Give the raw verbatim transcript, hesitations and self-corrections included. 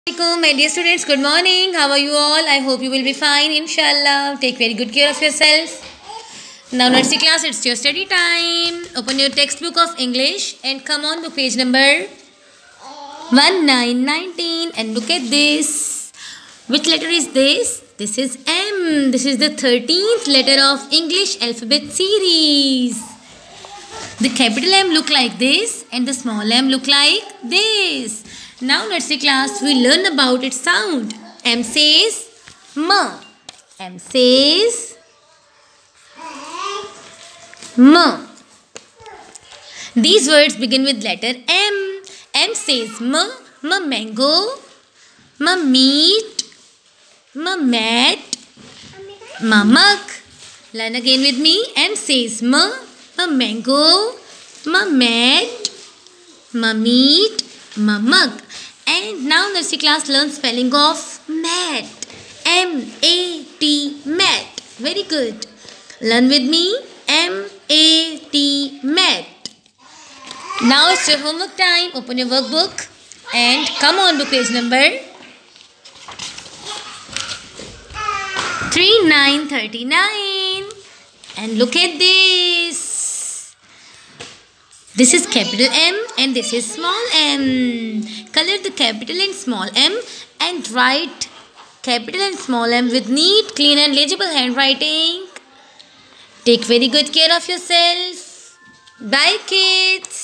Assalamualaikum, my dear students. Good morning. How are you all? I hope you will be fine, inshallah. Take very good care of yourself. Now, nursery class, it's your study time. Open your textbook of English and come on to page number one nine nineteen and look at this. Which letter is this? This is M. This is the thirteenth letter of English alphabet series. The capital M look like this and the small m look like this. Now nursery class, we learn about its sound. M says M. M says M. These words begin with letter M. M says M. M mango. M meat. M mat. M mug. Learn again with me. M says M. M mango. M mat. M meat. M mug. And now nursery class learns spelling of mat. M A T, mat. Very good. Learn with me. M A T, mat. Now it's your homework time. Open your workbook and come on to page number three nine three nine and look at this. This is capital M and this is small m. Color the capital and small m and write capital and small m with neat, clean and legible handwriting. Take very good care of yourself. Bye kids.